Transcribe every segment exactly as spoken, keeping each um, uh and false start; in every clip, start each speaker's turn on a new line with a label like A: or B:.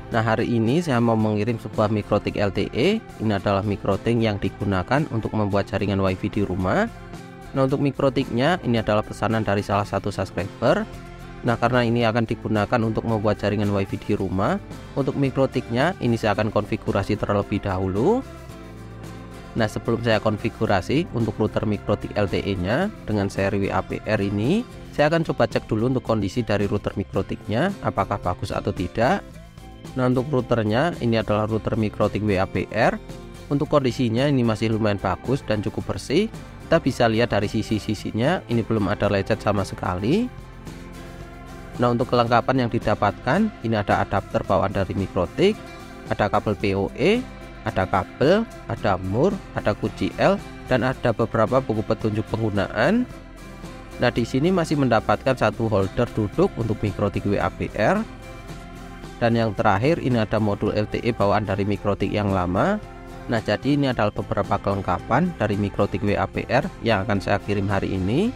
A: Nah, hari ini saya mau mengirim sebuah mikrotik L T E. Ini adalah mikrotik yang digunakan untuk membuat jaringan WiFi di rumah. Nah, untuk mikrotiknya ini adalah pesanan dari salah satu subscriber. Nah, karena ini akan digunakan untuk membuat jaringan WiFi di rumah, untuk mikrotiknya ini saya akan konfigurasi terlebih dahulu. Nah, sebelum saya konfigurasi untuk router mikrotik L T E-nya dengan seri W A P R ini, saya akan coba cek dulu untuk kondisi dari router mikrotiknya, apakah bagus atau tidak. Nah, untuk routernya ini adalah router mikrotik W A P R. Untuk kondisinya ini masih lumayan bagus dan cukup bersih. Kita bisa lihat dari sisi-sisinya ini belum ada lecet sama sekali. Nah, untuk kelengkapan yang didapatkan ini ada adapter bawaan dari mikrotik, ada kabel P O E, ada kabel, ada mur, ada kunci L, dan ada beberapa buku petunjuk penggunaan. Nah, di sini masih mendapatkan satu holder duduk untuk mikrotik W A P R. Dan yang terakhir ini ada modul L T E bawaan dari mikrotik yang lama. Nah, jadi ini adalah beberapa kelengkapan dari mikrotik W A P R yang akan saya kirim hari ini.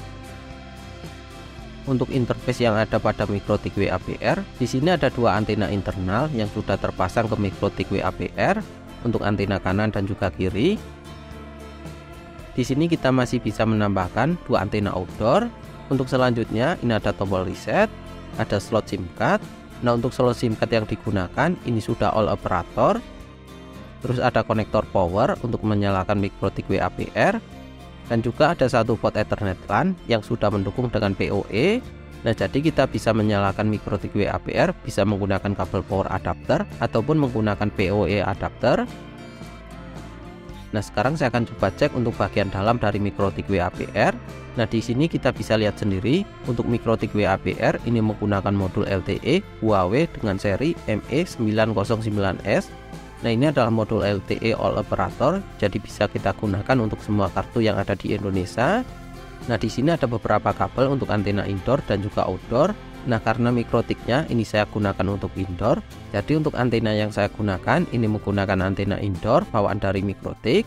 A: Untuk interface yang ada pada mikrotik W A P R, di sini ada dua antena internal yang sudah terpasang ke mikrotik W A P R untuk antena kanan dan juga kiri. Di sini kita masih bisa menambahkan dua antena outdoor. Untuk selanjutnya ini ada tombol reset, ada slot SIM card. Nah, untuk slot SIM card yang digunakan ini sudah all operator. Terus ada konektor power untuk menyalakan mikrotik W A P R. Dan juga ada satu port Ethernet LAN yang sudah mendukung dengan P O E. Nah, jadi kita bisa menyalakan mikrotik W A P R bisa menggunakan kabel power adapter ataupun menggunakan P O E adapter. Nah, sekarang saya akan coba cek untuk bagian dalam dari mikrotik W A P R. Nah, di sini kita bisa lihat sendiri untuk mikrotik W A P R ini menggunakan modul L T E Huawei dengan seri M E sembilan nol sembilan S. Nah, ini adalah modul L T E all operator, jadi bisa kita gunakan untuk semua kartu yang ada di Indonesia. Nah, di sini ada beberapa kabel untuk antena indoor dan juga outdoor. Nah, karena mikrotiknya ini saya gunakan untuk indoor, jadi untuk antena yang saya gunakan ini menggunakan antena indoor bawaan dari mikrotik.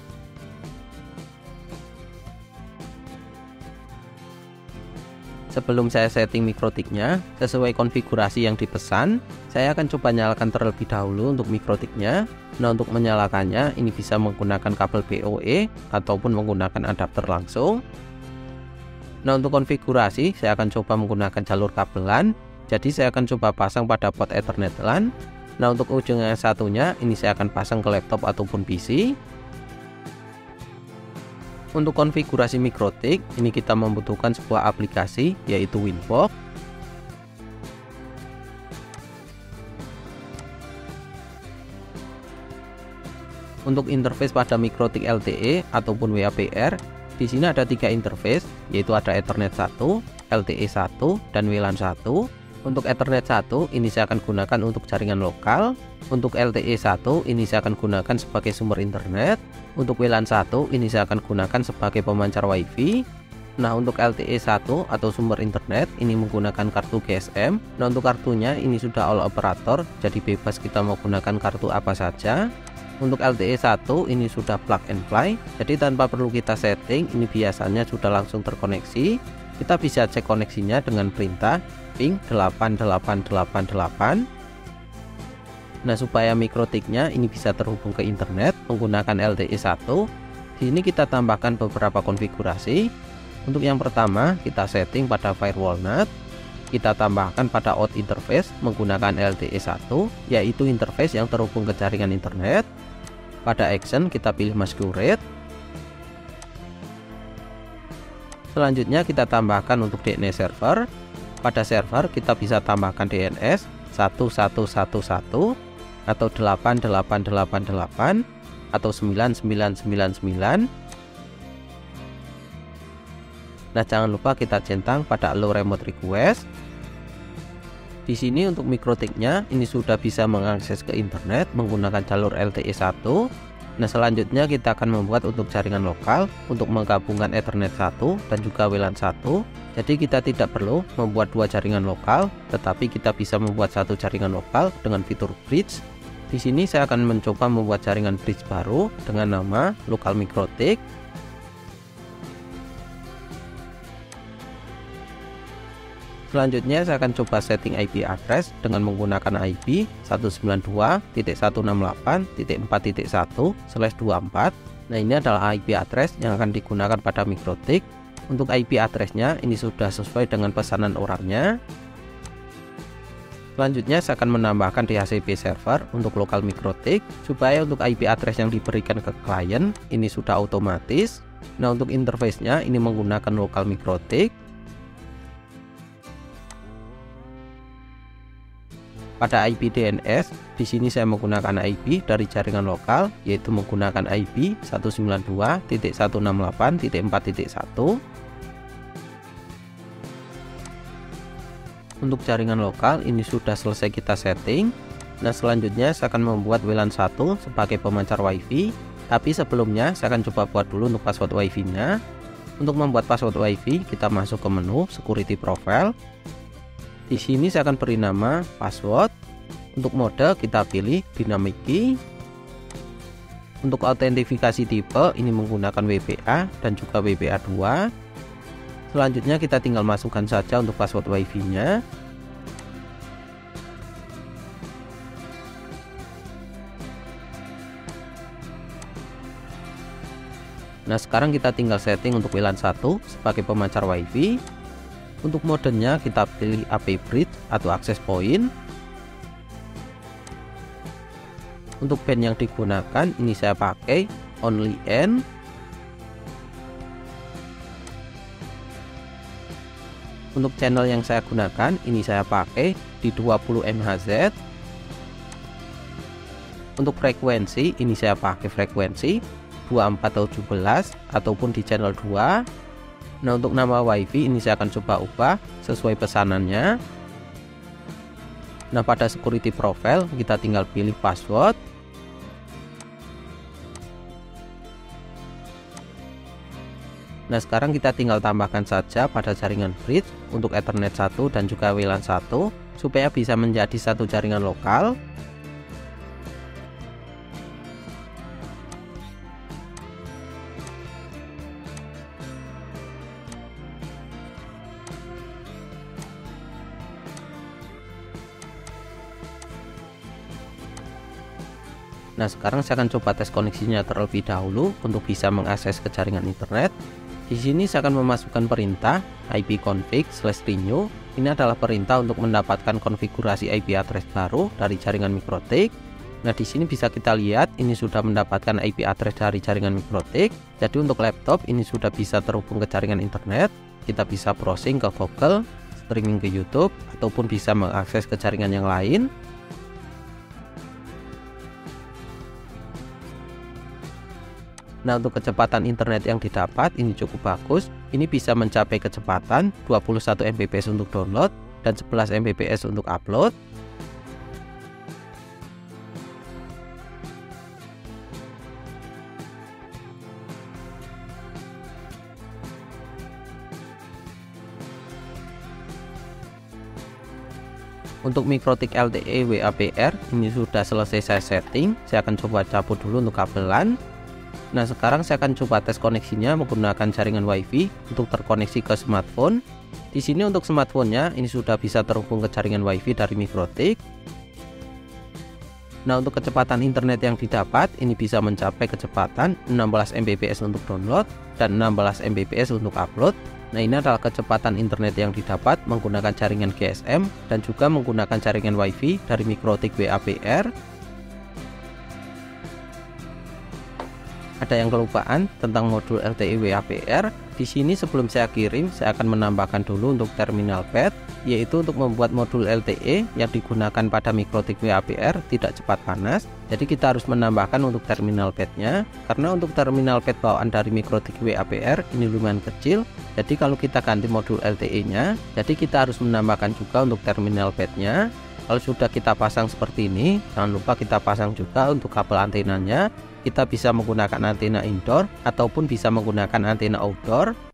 A: Sebelum saya setting mikrotiknya sesuai konfigurasi yang dipesan, saya akan coba nyalakan terlebih dahulu untuk mikrotiknya. Nah, untuk menyalakannya ini bisa menggunakan kabel P O E ataupun menggunakan adapter langsung. Nah, untuk konfigurasi saya akan coba menggunakan jalur kabel LAN. Jadi saya akan coba pasang pada port Ethernet LAN. Nah, untuk ujung yang satunya ini saya akan pasang ke laptop ataupun P C. Untuk konfigurasi mikrotik ini kita membutuhkan sebuah aplikasi yaitu Winbox. Untuk interface pada mikrotik L T E ataupun W A P R, di sini ada tiga interface, yaitu ada Ethernet satu, L T E satu, dan W LAN satu. Untuk Ethernet satu ini saya akan gunakan untuk jaringan lokal. Untuk L T E satu ini saya akan gunakan sebagai sumber internet. Untuk W LAN satu ini saya akan gunakan sebagai pemancar WiFi. Nah, untuk L T E satu atau sumber internet ini menggunakan kartu G S M. Nah, untuk kartunya ini sudah all operator, jadi bebas kita menggunakan kartu apa saja. Untuk L T E satu ini sudah plug and play, jadi tanpa perlu kita setting, ini biasanya sudah langsung terkoneksi. Kita bisa cek koneksinya dengan perintah ping delapan delapan delapan delapan. Nah, supaya mikrotiknya ini bisa terhubung ke internet menggunakan L T E satu, di sini kita tambahkan beberapa konfigurasi. Untuk yang pertama, kita setting pada firewall NAT. Kita tambahkan pada out interface menggunakan L T E satu, yaitu interface yang terhubung ke jaringan internet. Pada action kita pilih masquerade. Selanjutnya kita tambahkan untuk D N S server. Pada server kita bisa tambahkan D N S satu satu satu satu atau delapan delapan delapan delapan atau sembilan sembilan sembilan sembilan. Nah, jangan lupa kita centang pada allow remote request. Di sini untuk mikrotiknya ini sudah bisa mengakses ke internet menggunakan jalur L T E satu. Nah, selanjutnya kita akan membuat untuk jaringan lokal untuk menggabungkan Ethernet satu dan juga W LAN satu. Jadi kita tidak perlu membuat dua jaringan lokal, tetapi kita bisa membuat satu jaringan lokal dengan fitur bridge. Di sini saya akan mencoba membuat jaringan bridge baru dengan nama local mikrotik. Selanjutnya saya akan coba setting I P address dengan menggunakan I P seratus sembilan puluh dua titik seratus enam puluh delapan titik empat titik satu slash dua puluh empat. Nah, ini adalah I P address yang akan digunakan pada MikroTik. Untuk I P addressnya ini sudah sesuai dengan pesanan orangnya. Selanjutnya saya akan menambahkan D H C P server untuk lokal MikroTik, supaya untuk I P address yang diberikan ke klien ini sudah otomatis. Nah, untuk interface-nya ini menggunakan lokal MikroTik. Pada I P D N S, di sini saya menggunakan I P dari jaringan lokal, yaitu menggunakan I P seratus sembilan puluh dua titik seratus enam puluh delapan titik empat titik satu. Untuk jaringan lokal ini sudah selesai kita setting. Nah, selanjutnya saya akan membuat W LAN satu sebagai pemancar WiFi. Tapi sebelumnya saya akan coba buat dulu untuk password WiFi-nya. Untuk membuat password WiFi, kita masuk ke menu Security Profile. Di sini saya akan beri nama password. Untuk mode kita pilih Dynamic Key. Untuk autentifikasi tipe ini menggunakan W P A dan juga W P A dua. Selanjutnya kita tinggal masukkan saja untuk password WiFi-nya. Nah, sekarang kita tinggal setting untuk W LAN satu sebagai pemancar WiFi. Untuk modenya kita pilih A P Bridge atau Access Point. Untuk band yang digunakan ini saya pakai Only N. Untuk channel yang saya gunakan ini saya pakai di dua puluh megahertz. Untuk frekuensi ini saya pakai frekuensi dua puluh empat tujuh belas ataupun di channel dua. Nah, untuk nama WiFi ini saya akan coba ubah sesuai pesanannya. Nah, pada security profile kita tinggal pilih password. Nah, sekarang kita tinggal tambahkan saja pada jaringan bridge untuk Ethernet satu dan juga W LAN satu supaya bisa menjadi satu jaringan lokal. Nah, sekarang saya akan coba tes koneksinya terlebih dahulu untuk bisa mengakses ke jaringan internet. Di sini saya akan memasukkan perintah ipconfig slash renew. Ini adalah perintah untuk mendapatkan konfigurasi I P address baru dari jaringan MikroTik. Nah, di sini bisa kita lihat ini sudah mendapatkan I P address dari jaringan MikroTik. Jadi untuk laptop ini sudah bisa terhubung ke jaringan internet. Kita bisa browsing ke Google, streaming ke YouTube, ataupun bisa mengakses ke jaringan yang lain. Nah, untuk kecepatan internet yang didapat ini cukup bagus. Ini bisa mencapai kecepatan dua puluh satu megabits untuk download dan sebelas megabits untuk upload. Untuk MikroTik L T E W A P R ini sudah selesai saya setting. Saya akan coba cabut dulu untuk kabel LAN. Nah, sekarang saya akan coba tes koneksinya menggunakan jaringan WiFi untuk terkoneksi ke smartphone. Di sini untuk smartphone-nya ini sudah bisa terhubung ke jaringan WiFi dari MikroTik. Nah, untuk kecepatan internet yang didapat ini bisa mencapai kecepatan enam belas megabits untuk download dan enam belas megabits untuk upload. Nah, ini adalah kecepatan internet yang didapat menggunakan jaringan G S M dan juga menggunakan jaringan WiFi dari MikroTik W A P R. Ada yang kelupaan tentang modul L T E W A P R. Di sini sebelum saya kirim, saya akan menambahkan dulu untuk terminal pad, yaitu untuk membuat modul L T E yang digunakan pada MikroTik W A P R tidak cepat panas. Jadi kita harus menambahkan untuk terminal padnya, karena untuk terminal pad bawaan dari MikroTik W A P R ini lumayan kecil. Jadi kalau kita ganti modul L T E-nya, jadi kita harus menambahkan juga untuk terminal padnya. Kalau sudah kita pasang seperti ini, jangan lupa kita pasang juga untuk kabel antenanya. Kita bisa menggunakan antena indoor ataupun bisa menggunakan antena outdoor.